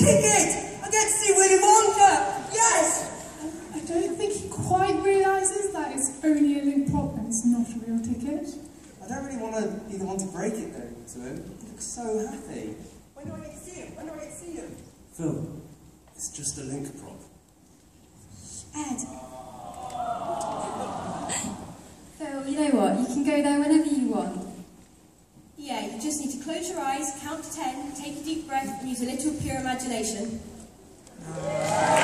ticket! I get to see Willy Wonka! Yes! I don't think he quite realises that it's only a link prop and it's not a real ticket. I don't really want to be the one to break it though to him. He looks so happy. When do I get to see him? When do I get to see him? Phil, it's just a link prop. Ed. Phil, you know what? You can go there whenever you want. Yeah, you just need to close your eyes, count to 10, take a deep breath, and use a little pure imagination.